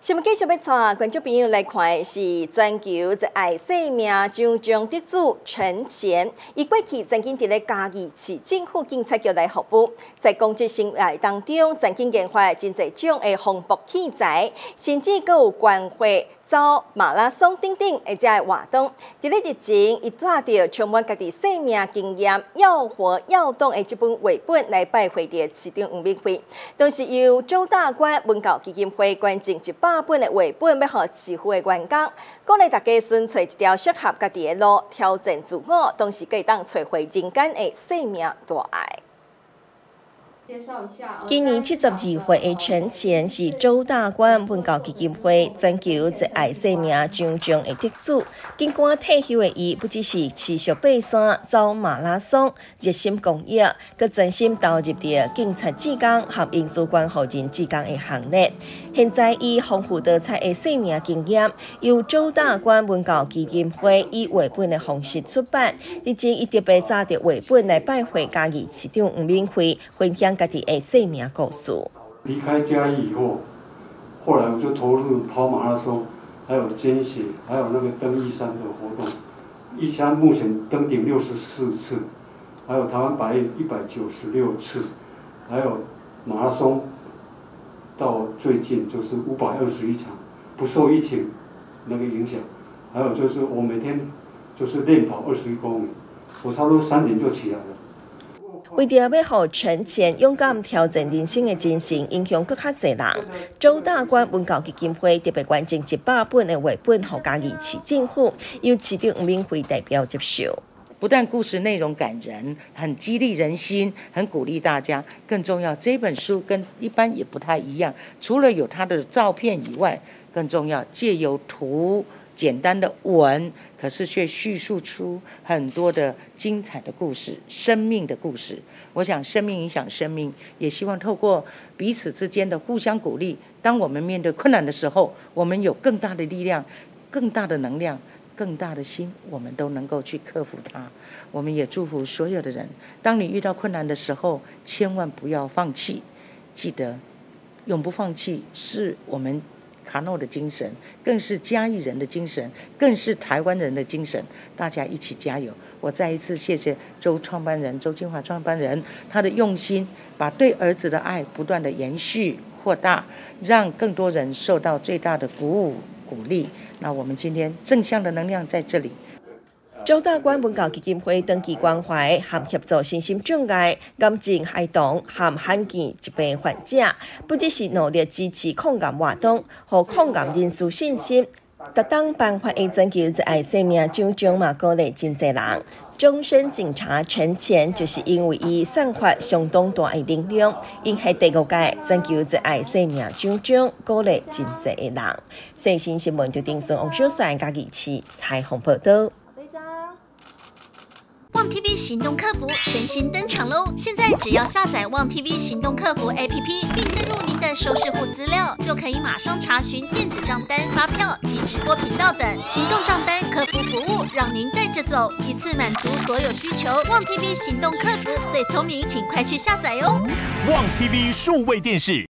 新闻继续要带观众朋友来看的是全球最爱生命奖章得主陈前，伊过去曾经伫咧嘉义市政府警察局来服务，在公职生涯当中，曾经研发真侪种的防爆器材，甚至阁有关会走马拉松等等的这活动。伫咧日前，伊带着充满家己生命经验、要活要动的这本绘本来拜会伫市长黄敏惠，同时由周大官文教基金会捐赠100本的绘本，要予市府的员工，鼓励大家选找一条适合家己的路，挑战自我，同时可以当找回人间的生命大爱。今年72岁的陈前是周大官文教基金会全球最爱生命奖章的得主。经过退休的伊，不只是持续爬山、走马拉松，热心公益，佮真心投入伫警察志工和因主管护人志工的行列。现在以丰富多彩的生命经验，由周大官文教基金会以绘本的方式出版。日前，伊特别揸着绘本来拜会嘉义市长黄敏惠，分享家己的生命故事。 离开嘉义以后，后来我就投入跑马拉松，还有捐血，还有那个登玉山的活动。一山目前登顶64次，还有台湾百岳196次，还有马拉松。到最近就是521场，不受疫情那个影响。还有就是我每天就是练跑21公里，我差不多3点就起来了。 为着要让陈前勇敢挑战人生的精神影响更较侪人，周大官文教基金会特别捐赠100本的绘本，予嘉义市政府，由市长黄敏惠代表接受。 不但故事内容感人，很激励人心，很鼓励大家。更重要，这本书跟一般也不太一样，除了有它的照片以外，更重要借由图、简单的文，可是却叙述出很多的精彩的故事，生命的故事。我想生命影响生命，也希望透过彼此之间的互相鼓励，当我们面对困难的时候，我们有更大的力量、更大的能量、更大的心，我们都能够去克服它。我们也祝福所有的人，当你遇到困难的时候，千万不要放弃，记得永不放弃是我们卡诺的精神，更是嘉义人的精神，更是台湾人的精神。大家一起加油！我再一次谢谢周金华创办人，他的用心，把对儿子的爱不断的延续扩大，让更多人受到最大的鼓舞鼓励。那我们今天正向的能量在这里。 周大官文教基金会长期关怀和协助身心障碍、癌症孩童和罕见疾病患者，不只是努力支持抗癌活动，和抗癌人士信心。特当颁发的全球最爱生命奖章嘛，鼓励真侪人。终身警察陈前就是因为伊散发相当大的能量，因系第5届全球最爱生命奖章，鼓励真侪的人。最新新闻就丁顺王小山嘉义市采访报道。 旺 TV 行动客服全新登场喽！现在只要下载旺 TV 行动客服 APP， 并登入您的收视户资料，就可以马上查询电子账单、发票及直播频道等行动账单客服服务，让您带着走，一次满足所有需求。旺 TV 行动客服最聪明，请快去下载哦！ 旺 TV 数位电视。